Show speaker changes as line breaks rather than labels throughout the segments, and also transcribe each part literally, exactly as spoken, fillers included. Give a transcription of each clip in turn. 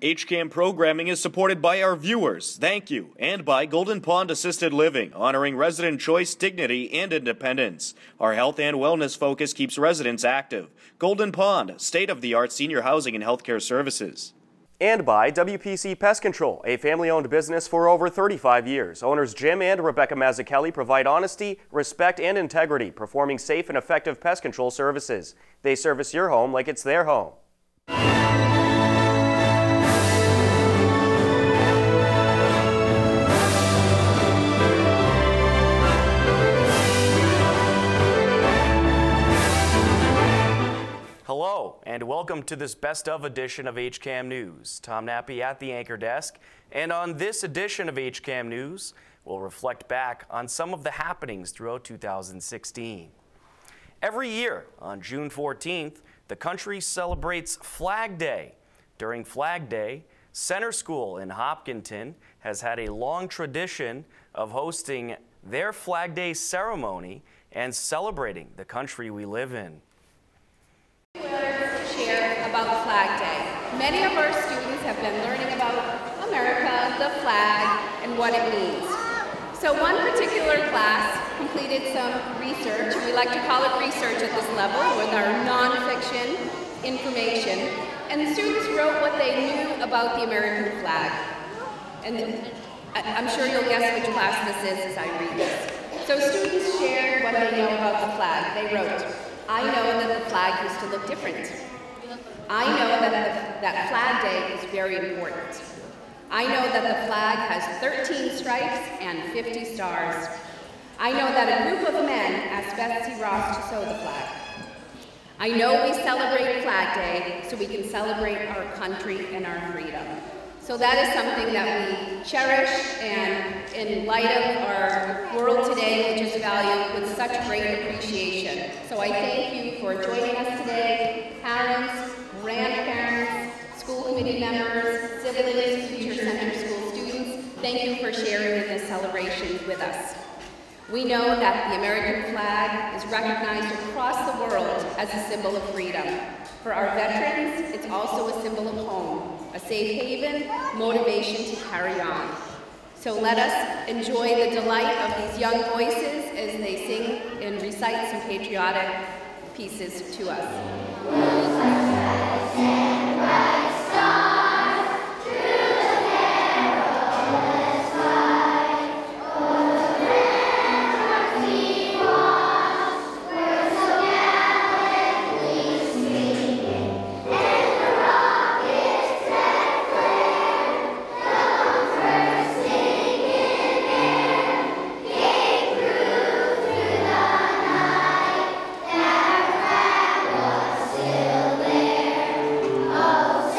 H CAM programming is supported by our viewers, thank you, and by Golden Pond Assisted Living, honoring resident choice, dignity, and independence. Our health and wellness focus keeps residents active. Golden Pond, state-of-the-art senior housing and healthcare services.
And by W P C Pest Control, a family-owned business for over thirty-five years. Owners Jim and Rebecca Mazzucchelli provide honesty, respect, and integrity, performing safe and effective pest control services. They service your home like it's their home. Hello, and welcome to this best of edition of H CAM News. Tom Nappy at the anchor desk, and on this edition of H CAM News, we'll reflect back on some of the happenings throughout two thousand sixteen. Every year on June fourteenth, the country celebrates Flag Day. During Flag Day, Center School in Hopkinton has had a long tradition of hosting their Flag Day ceremony and celebrating the country we live in.
Share about Flag Day. Many of our students have been learning about America, the flag, and what it means. So one particular class completed some research, we like to call it research at this level, with our nonfiction information, and the students wrote what they knew about the American flag. And I'm sure you'll guess which class this is as I read this. So students shared what they know about the flag. They wrote, I know that the flag used to look different. I know that, the, that Flag Day is very important. I know that the flag has thirteen stripes and fifty stars. I know that a group of men asked Betsy Ross to sew the flag. I know we celebrate Flag Day so we can celebrate our country and our freedom. So that is something that we cherish, and in light of our world today, we just value with such great appreciation. So I thank you for joining us today, parents, grandparents, school committee members, siblings, future Center School students. Thank you for sharing in this celebration with us. We know that the American flag is recognized across the world as a symbol of freedom. For our veterans, it's also a symbol of home, a safe haven, motivation to carry on. So let us enjoy the delight of these young voices as they sing and recite some patriotic pieces to us.
Oh,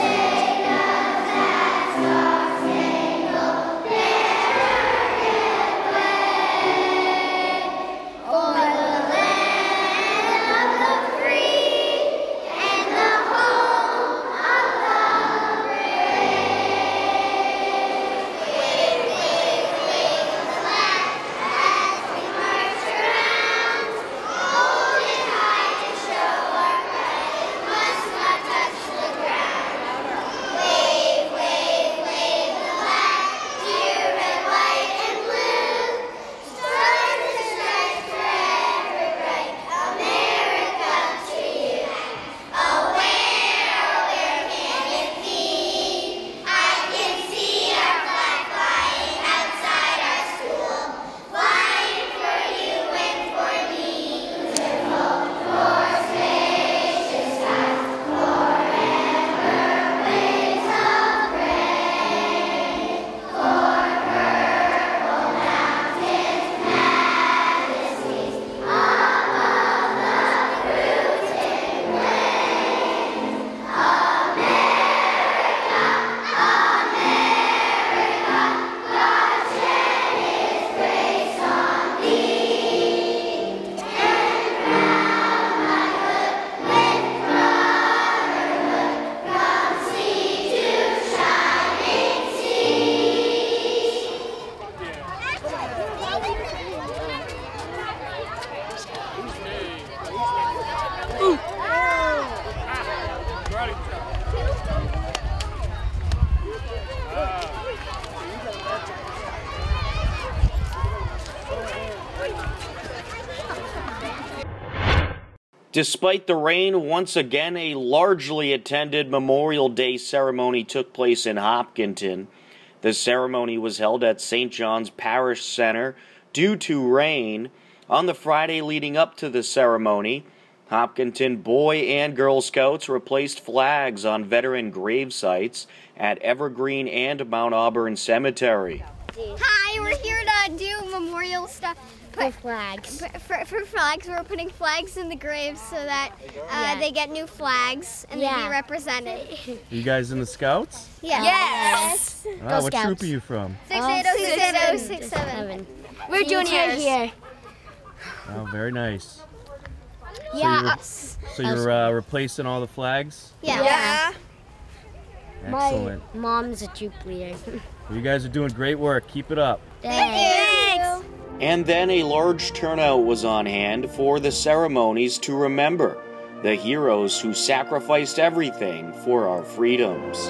Despite the rain, once again a largely attended Memorial Day ceremony took place in Hopkinton. The ceremony was held at Saint John's Parish Center due to rain. On the Friday leading up to the ceremony, Hopkinton Boy and Girl Scouts replaced flags on veteran grave sites at Evergreen and Mount Auburn Cemetery.
Hi, we're here to do memorial stuff.
For flags.
For, for flags, we're putting flags in the graves so that uh,
Yeah.
they get new flags and
Yeah.
they be represented.
You guys in the Scouts?
Yeah.
Yes.
Ah, what
Scouts.
troop are you from?
six eight oh six seven.
We're juniors here.
Oh, very nice.
Yeah.
So you're uh, replacing all the flags?
Yeah.
Yeah.
Excellent.
My mom's a troop leader.
You guys are doing great work. Keep it up.
Thank you.
And then a large turnout was on hand for the ceremonies to remember the heroes who sacrificed everything for our freedoms.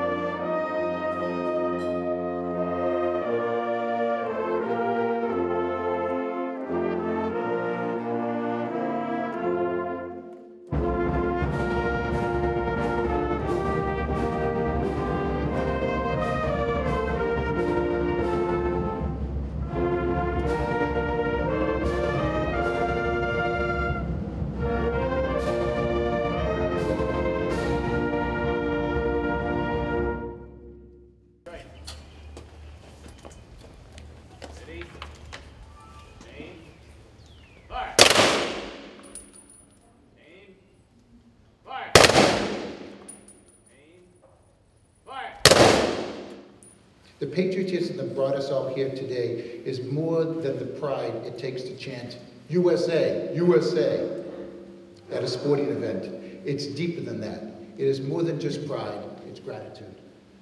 The patriotism that brought us all here today is more than the pride it takes to chant U S A, U S A at a sporting event. It's deeper than that. It is more than just pride, it's gratitude.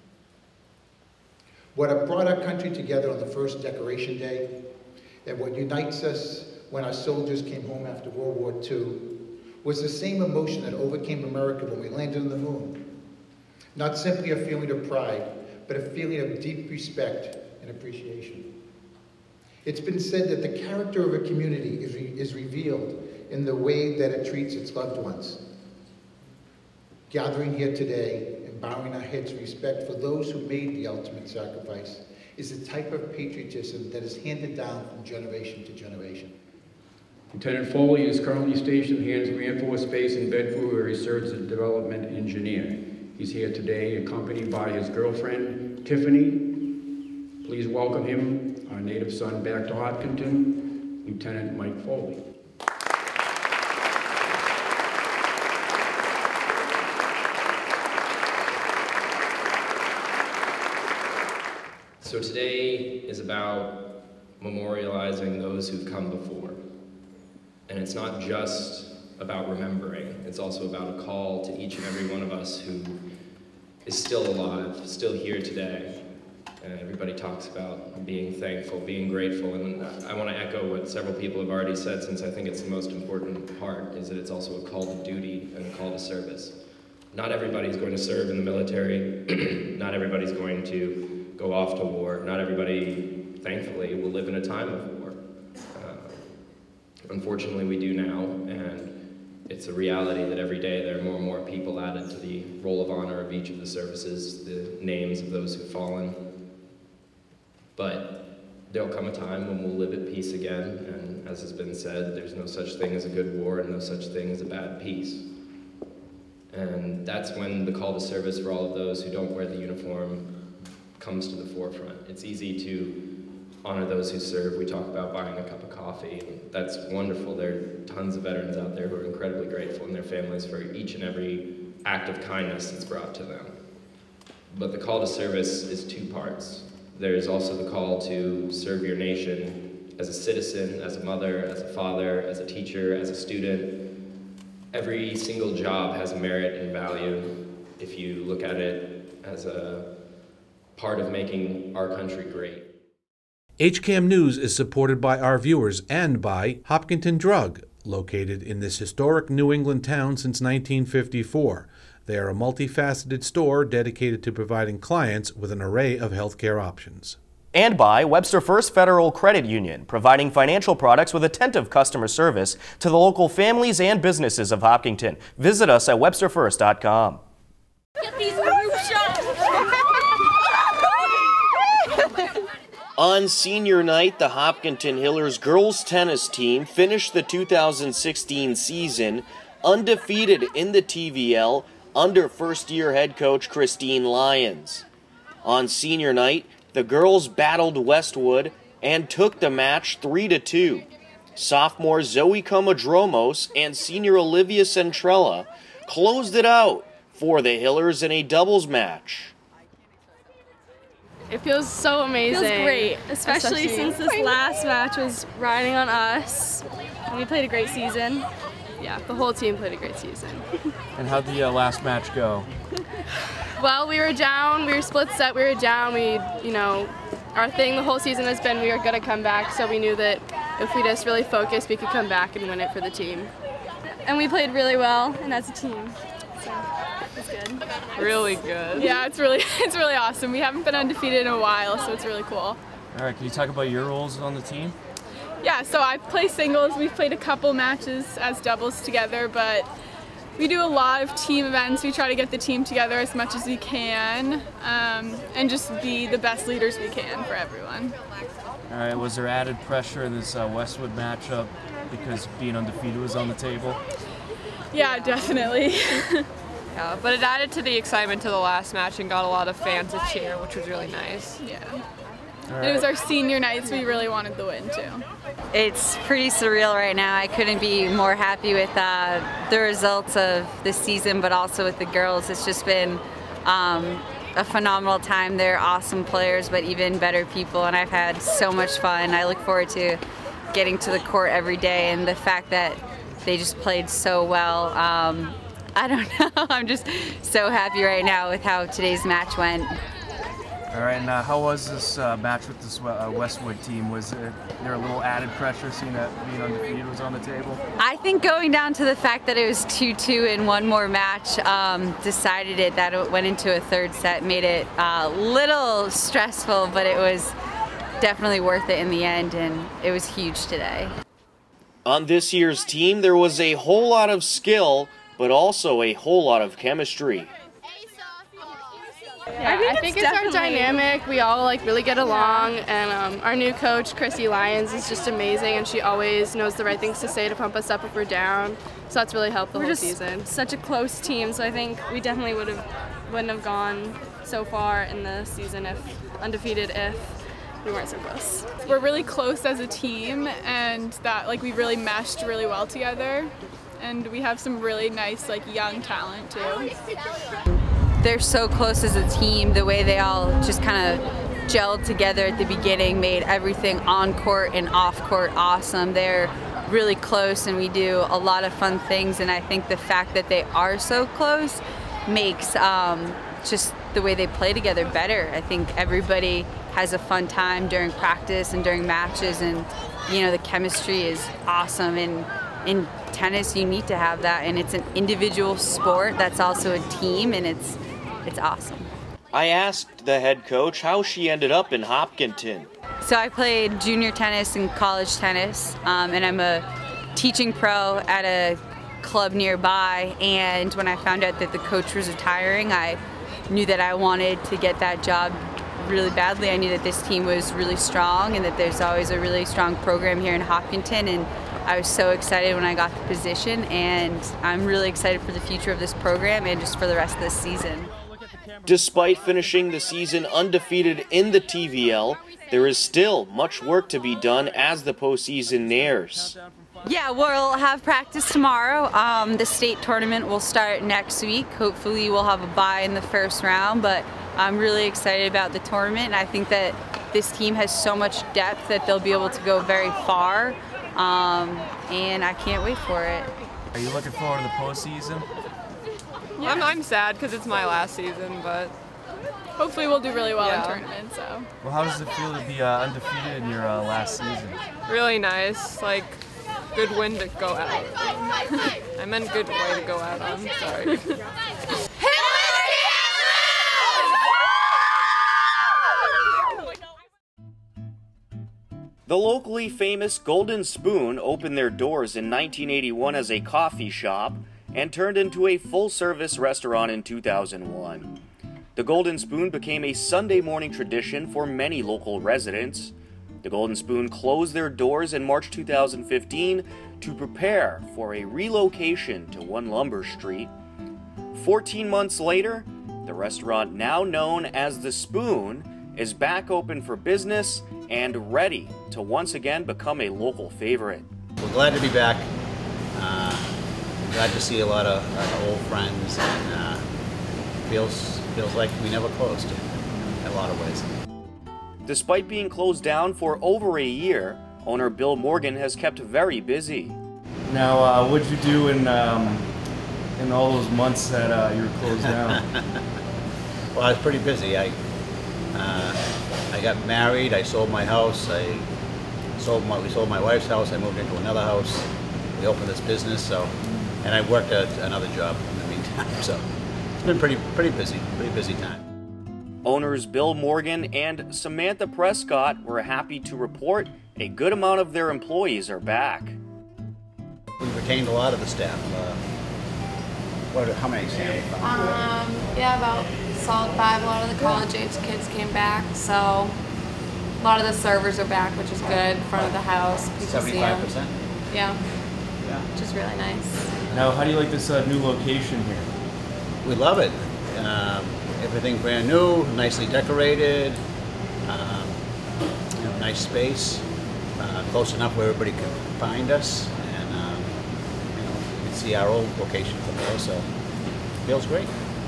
What brought our country together on the first Decoration Day and what unites us when our soldiers came home after World War Two was the same emotion that overcame America when we landed on the moon. Not simply a feeling of pride, but a feeling of deep respect and appreciation. It's been said that the character of a community is, re is revealed in the way that it treats its loved ones. Gathering here today and bowing our heads in respect for those who made the ultimate sacrifice is the type of patriotism that is handed down from generation to generation.
Lieutenant Foley is currently stationed here at Air Force Base in Bedford, where he serves as a development engineer. He's here today accompanied by his girlfriend, Tiffany. Please welcome him, our native son, back to Hopkinton, Lieutenant Mike Foley.
So today is about memorializing those who've come before. And it's not just about remembering, it's also about a call to each and every one of us who is still alive, still here today. And everybody talks about being thankful, being grateful, and I want to echo what several people have already said, since I think it's the most important part, is that it's also a call to duty and a call to service. Not everybody's going to serve in the military, not everybody's going to go off to war, not everybody, thankfully, will live in a time of war. Uh, unfortunately, we do now, and it's a reality that every day there are more and more people added to the roll of honor of each of the services, the names of those who've fallen. But there'll come a time when we'll live at peace again, and as has been said, there's no such thing as a good war and no such thing as a bad peace. And that's when the call to service for all of those who don't wear the uniform comes to the forefront. It's easy to honor those who serve. We talk about buying a cup of coffee, and that's wonderful. There are tons of veterans out there who are incredibly grateful in their families for each and every act of kindness that's brought to them. But the call to service is two parts. There's also the call to serve your nation as a citizen, as a mother, as a father, as a teacher, as a student. Every single job has merit and value if you look at it as a part of making our country great.
H C A M News is supported by our viewers and by Hopkinton Drug, located in this historic New England town since nineteen fifty-four. They are a multifaceted store dedicated to providing clients with an array of healthcare options.
And by Webster First Federal Credit Union, providing financial products with attentive customer service to the local families and businesses of Hopkinton. Visit us at webster first dot com.
Get these group shots!
On senior night, the Hopkinton Hillers girls tennis team finished the two thousand sixteen season undefeated in the T V L under first-year head coach Christine Lyons. On senior night, the girls battled Westwood and took the match three to two. Sophomore Zoe Comadromos and senior Olivia Centrella closed it out for the Hillers in a doubles match.
It feels so amazing.
It feels great, especially,
especially
since this last match was riding on us. And we played a great season.
Yeah, the whole team played a great season.
And how'd the uh, last match go?
Well, we were down, we were split set, we were down, we, you know, our thing the whole season has been we are going to come back, so we knew that if we just really focused, we could come back and win it for the team.
And we played really well, and as a team, so it's good.
Really good. Yeah, it's really, it's really awesome. We haven't been undefeated in a while, so it's really cool.
All right, can you talk about your roles on the team?
Yeah, so I play singles. We've played a couple matches as doubles together, but we do a lot of team events. We try to get the team together as much as we can um, and just be the best leaders we can for everyone.
All right, was there added pressure in this uh, Westwood matchup because being undefeated was on the table?
Yeah, definitely.
Yeah, but it added to the excitement to the last match and got a lot of fans to cheer, which was really nice.
Yeah.
Right.
It was our senior night, so we really wanted the win too.
It's pretty surreal right now. I couldn't be more happy with uh, the results of this season, but also with the girls. It's just been um, a phenomenal time. They're awesome players, but even better people, and I've had so much fun. I look forward to getting to the court every day, and the fact that they just played so well. Um, I don't know. I'm just so happy right now with how today's match went.
All right, and uh, how was this uh, match with this uh, Westwood team? Was there, there a little added pressure seeing that being undefeated was on the table?
I think going down to the fact that it was two two in one more match um, decided it, that it went into a third set, made it a uh, little stressful, but it was definitely worth it in the end, and it was huge today.
On this year's team, there was a whole lot of skill, but also a whole lot of chemistry.
Yeah, I think, I think it's, it's our dynamic. We all like really get along, and um, our new coach, Chrissy Lyons, is just amazing, and she always knows the right things to say to pump us up if we're down. So that's really helped the
we're
whole
just
season.
Such a close team, so I think we definitely would have wouldn't have gone so far in the season if undefeated if we weren't so close.
We're really close as a team, and that like we really meshed really well together, and we have some really nice like young talent too.
They're so close as a team. The way they all just kind of gelled together at the beginning made everything on court and off court awesome. They're really close, and we do a lot of fun things, and I think the fact that they are so close makes um, just the way they play together better. I think everybody has a fun time during practice and during matches, and you know the chemistry is awesome, and in tennis you need to have that, and it's an individual sport that's also a team, and it's it's awesome.
I asked the head coach how she ended up in Hopkinton.
So I played junior tennis and college tennis, um, and I'm a teaching pro at a club nearby, and when I found out that the coach was retiring, I knew that I wanted to get that job really badly. I knew that this team was really strong and that there's always a really strong program here in Hopkinton, and I was so excited when I got the position, and I'm really excited for the future of this program and just for the rest of this season.
Despite finishing the season undefeated in the T V L, there is still much work to be done as the postseason nears.
Yeah, we'll have practice tomorrow. Um, the state tournament will start next week. Hopefully we'll have a bye in the first round, but I'm really excited about the tournament, and I think that this team has so much depth that they'll be able to go very far, um, and I can't wait for it.
Are you looking forward to the postseason?
Yeah. I'm, I'm sad because it's my last season, but
hopefully we'll do really well
yeah.
in tournaments. So.
Well, how does it feel to be uh, undefeated in your uh, last season?
Really nice, like good win to go out. I meant good way to go out on, sorry.
The locally famous Golden Spoon opened their doors in nineteen eighty-one as a coffee shop and turned into a full-service restaurant in two thousand one. The Golden Spoon became a Sunday morning tradition for many local residents. The Golden Spoon closed their doors in March two thousand fifteen to prepare for a relocation to One Lumber Street. fourteen months later, the restaurant, now known as The Spoon, is back open for business and ready to once again become a local favorite.
We're glad to be back. Uh, glad to see a lot of our old friends, and uh, feels feels like we never closed in a lot of ways.
Despite being closed down for over a year, owner Bill Morgan has kept very busy.
Now, uh, what did you do in um, in all those months that uh, you were closed down?
Well, I was pretty busy. I uh, I got married. I sold my house. I sold my we sold my wife's house. I moved into another house. We opened this business. So, and I worked at another job in the meantime. So, it's been pretty pretty busy. Pretty busy time.
Owners Bill Morgan and Samantha Prescott were happy to report a good amount of their employees are back.
We've retained a lot of the staff. Uh, what? How many, Sam?
Um, yeah, about solid five. A lot of the college-age kids came back, so a lot of the servers are back, which is good. Front of the house, people see them.
seventy-five percent?
Yeah.
Yeah.
Which is really nice.
Now, how do you like this uh, new location here?
We love it. Um, everything brand new, nicely decorated, um, you know, nice space, uh, close enough where everybody can find us, and um, you know, you can see our old location from there, so it feels great.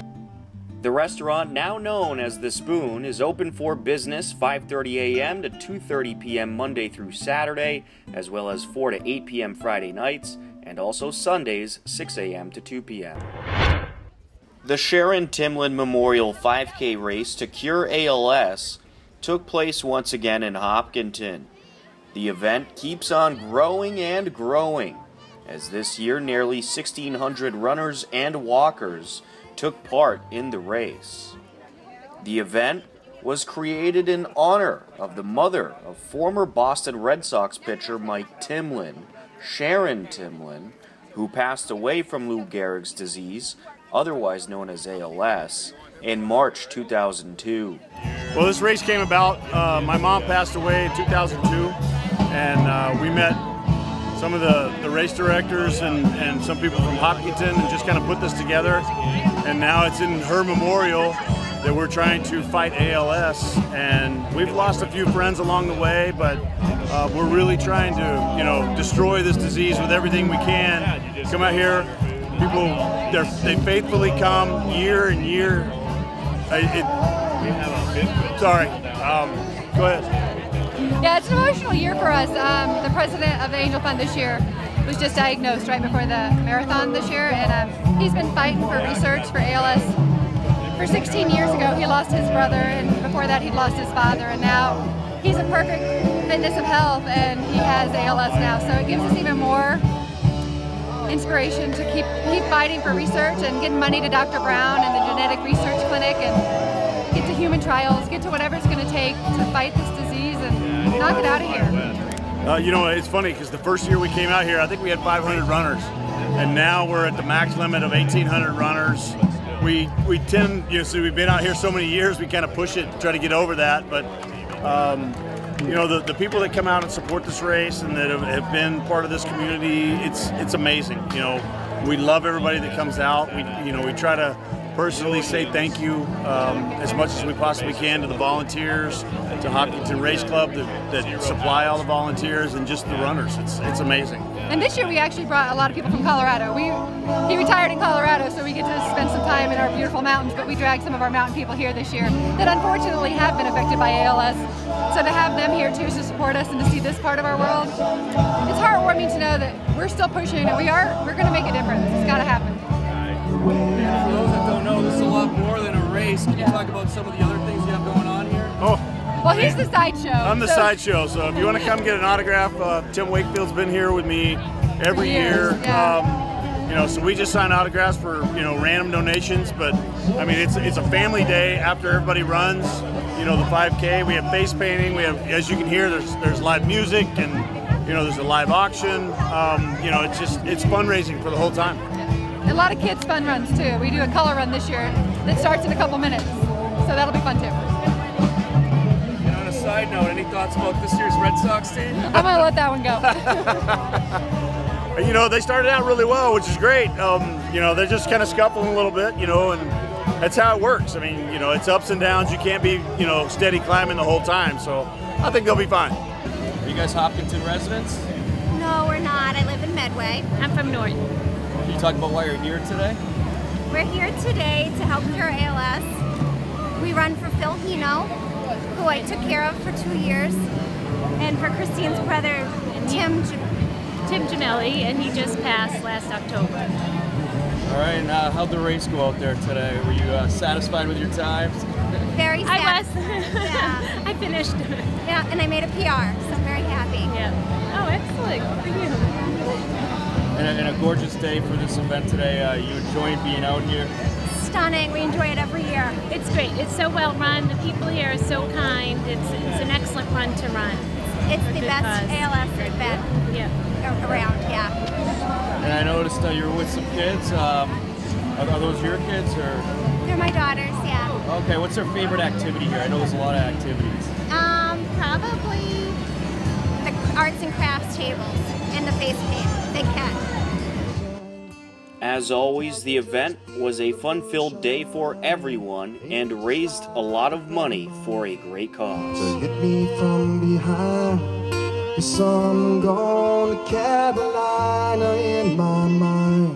The restaurant, now known as The Spoon, is open for business five thirty a m to two thirty p m Monday through Saturday, as well as four to eight p m Friday nights, and also Sundays six a m to two p m The Sharon Timlin Memorial five K race to cure A L S took place once again in Hopkinton. The event keeps on growing and growing, as this year nearly sixteen hundred runners and walkers took part in the race. The event was created in honor of the mother of former Boston Red Sox pitcher Mike Timlin, Sharon Timlin, who passed away from Lou Gehrig's disease, otherwise known as A L S, in March two thousand two.
Well, this race came about, uh, my mom passed away in two thousand two, and uh, we met some of the, the race directors and, and some people from Hopkinton and just kind of put this together, and now it's in her memorial that we're trying to fight A L S, and we've lost a few friends along the way, but uh, we're really trying to, you know, destroy this disease with everything we can. Come out here. People, they faithfully come year and year. It, it, sorry, um, go ahead.
Yeah, it's an emotional year for us. Um, the president of the Angel Fund this year was just diagnosed right before the marathon this year, and um, he's been fighting for research for A L S. For sixteen years ago, he lost his brother, and before that, he'd lost his father, and now he's a perfect fitness of health, and he has A L S now, so it gives us even more inspiration to keep keep fighting for research and getting money to Doctor Brown and the genetic research clinic and get to human trials, get to whatever it's going to take to fight this disease and knock it out of here.
Uh, you know, it's funny because the first year we came out here, I think we had five hundred runners, and now we're at the max limit of eighteen hundred runners. We we tend, you know, so we've been out here so many years, we kind of push it, try to get over that, but um, you know, the, the people that come out and support this race and that have, have been part of this community, it's it's amazing. You know, we love everybody that comes out. We you know we try to personally say thank you um, as much as we possibly can to the volunteers, to Hopkinton Race Club that, that supply all the volunteers, and just the runners. It's it's amazing.
And this year we actually brought a lot of people from Colorado. We he retired in Colorado, so we get to spend some time in our beautiful mountains, but we dragged some of our mountain people here this year that unfortunately have been affected by A L S. So to have them here too, to support us and to see this part of our world, it's heartwarming to know that we're still pushing and we are we're going to make a difference. It's got to happen.
And for those that don't know, this is a lot more than a race. Can you talk about some of the other things you have going on here?
Oh.
Well, he's the sideshow.
I'm the
so.
sideshow, so if you want to come get an autograph, uh, Tim Wakefield's been here with me every
years,
year.
Yeah.
Um, You know, so we just sign autographs for, you know, random donations, but I mean, it's it's a family day after everybody runs, you know, the five K. We have face painting, we have, as you can hear, there's there's live music, and, you know, there's a live auction. Um, you know, it's just, it's fundraising for the whole time.
A lot of kids fun runs too. We do a color run this year that starts in a couple minutes, so that'll be fun too.
And on a side note, any thoughts about this year's Red Sox team?
I'm gonna let that one go.
You know, they started out really well, which is great. Um, you know, they're just kind of scuffling a little bit, you know, and that's how it works. I mean, you know, it's ups and downs. You can't be, you know, steady climbing the whole time. So I think they'll be fine.
Are you guys Hopkinton residents?
No, we're not. I live in Medway. I'm from Norton.
Can you talk about why you're here today?
We're here today to help cure A L S. We run for Phil Hino, who I took care of for two years, and for Christine's brother, Tim.
Tim Gemelli, and he just passed last October.
All right, and uh, how'd the race go out there today? Were you uh, satisfied with your times?
Very sad.
I was.
Yeah.
I finished.
Yeah, and I made a P R, so I'm very happy.
Yeah. Oh, excellent. Good for you.
And a, and a gorgeous day for this event today. Uh, you enjoying being out here?
Stunning. We enjoy it every year.
It's great. It's so well run. The people here are so kind. It's, it's an excellent run to run.
It's the best cause. A L S event.
Yeah.
Around, yeah.
And I noticed uh, you were with some kids. Um, are, are those your kids or?
They're my daughters, yeah.
Okay, what's their favorite activity here? I know there's a lot of activities.
Um, probably the arts and crafts tables and the face paint. They can.
As always, the event was a fun-filled day for everyone and raised a lot of money for a great cause.
So hit me from behind. Yes, I'm going to Carolina in my mind.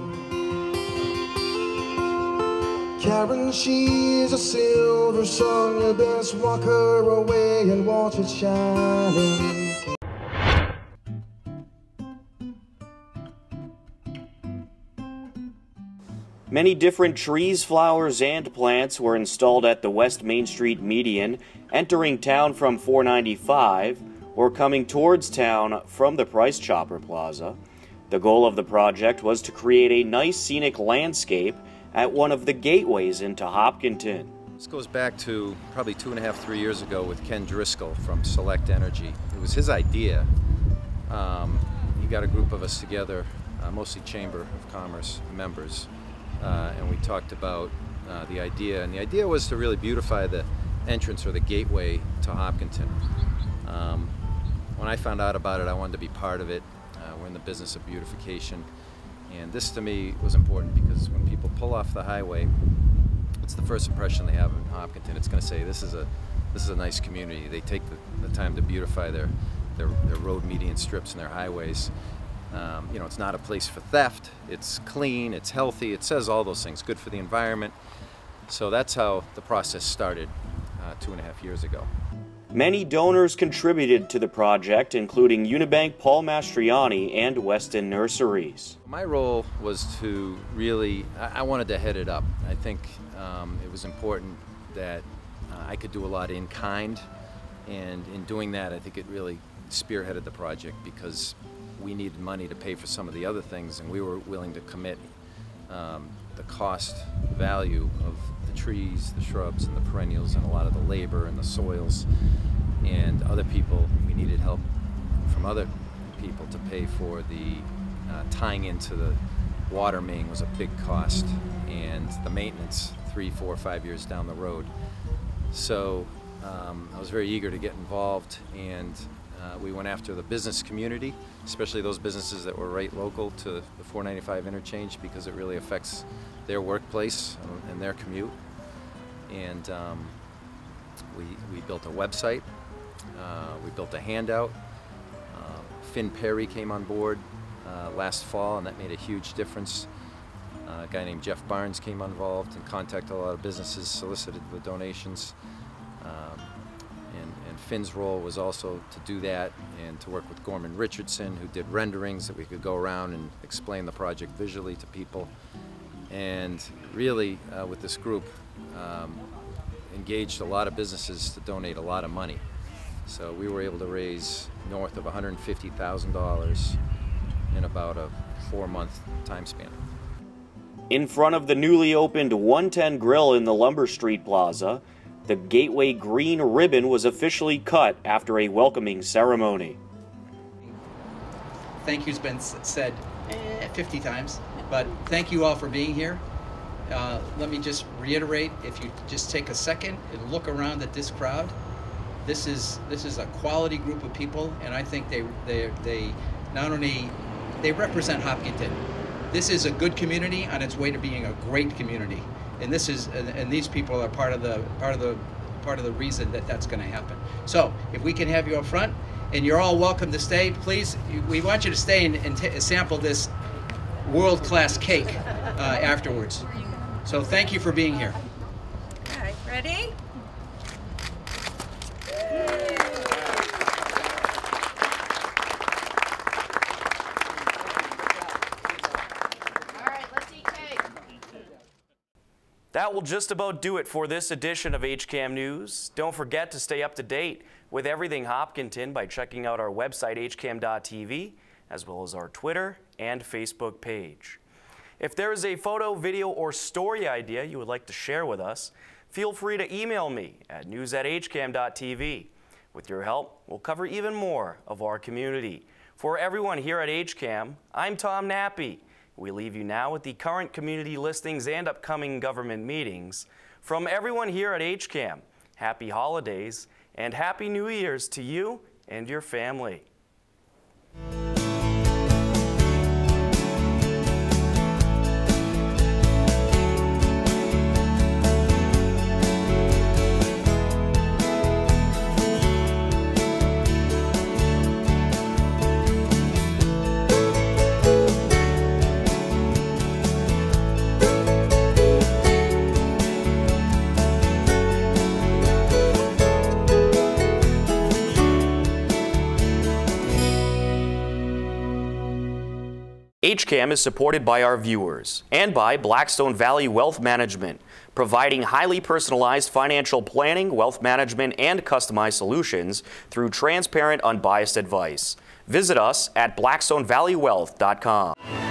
Karen, she's a silver sun. You best walk her away and watch it shining.
Many different trees, flowers, and plants were installed at the West Main Street median, entering town from four ninety-five, or coming towards town from the Price Chopper Plaza. The goal of the project was to create a nice scenic landscape at one of the gateways into Hopkinton.
This goes back to probably two and a half, three years ago with Ken Driscoll from Select Energy. It was his idea. Um, he got a group of us together, uh, mostly Chamber of Commerce members, uh, and we talked about uh, the idea. And the idea was to really beautify the entrance or the gateway to Hopkinton. Um, When I found out about it, I wanted to be part of it. Uh, we're in the business of beautification. And this to me was important because when people pull off the highway, it's the first impression they have in Hopkinton. It's going to say, this is a this is a nice community. They take the, the time to beautify their, their, their road median strips and their highways. Um, you know, it's not a place for theft. It's clean, it's healthy, it says all those things, good for the environment. So that's how the process started uh, two and a half years ago.
Many donors contributed to the project, including Unibank, Paul Mastriani, and Weston Nurseries.
My role was to really, I wanted to head it up. I think um, it was important that uh, I could do a lot in kind, and in doing that I think it really spearheaded the project because we needed money to pay for some of the other things, and we were willing to commit um, the cost value of the trees, the shrubs, and the perennials, and a lot of the labor and the soils. And other people, we needed help from other people to pay for the uh, tying into the water main was a big cost, and the maintenance three, four, five years down the road. So um, I was very eager to get involved, and uh, we went after the business community, especially those businesses that were right local to the four ninety-five interchange, because it really affects their workplace and their commute. And um, we, we built a website, uh, we built a handout. Uh, Finn Perry came on board uh, last fall, and that made a huge difference. Uh, a guy named Jeff Barnes came involved and contacted a lot of businesses, solicited the donations. Um, and, and Finn's role was also to do that and to work with Gorman Richardson, who did renderings that we could go around and explain the project visually to people. And really, uh, with this group, um, engaged a lot of businesses to donate a lot of money. So we were able to raise north of one hundred fifty thousand dollars in about a four-month time span.
In front of the newly opened one ten Grill in the Lumber Street Plaza, the Gateway Green ribbon was officially cut after a welcoming ceremony.
Thank you's been said eh, fifty times, but thank you all for being here. Uh, let me just reiterate, if you just take a second and look around at this crowd, this is this is a quality group of people, and I think they they they not only they represent Hopkinton. This is a good community on its way to being a great community, and this is and, and these people are part of the part of the part of the reason that that's going to happen. So if we can have you up front, and you're all welcome to stay, please. We want you to stay and, and t sample this world-class cake uh, afterwards. So thank you for being here.
All right, ready?
That will just about do it for this edition of H CAM News. Don't forget to stay up to date with everything Hopkinton by checking out our website, H cam dot T V, as well as our Twitter and Facebook page. If there is a photo, video, or story idea you would like to share with us, feel free to email me at news at H cam dot T V. With your help, we'll cover even more of our community. For everyone here at H CAM, I'm Tom Nappy. We leave you now with the current community listings and upcoming government meetings. From everyone here at H CAM, happy holidays and happy New Year's to you and your family. H CAM is supported by our viewers and by Blackstone Valley Wealth Management, providing highly personalized financial planning, wealth management, and customized solutions through transparent, unbiased advice. Visit us at blackstone valley wealth dot com.